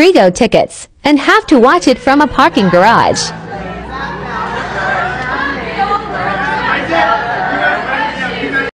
Rodrigo tickets and have to watch it from a parking garage.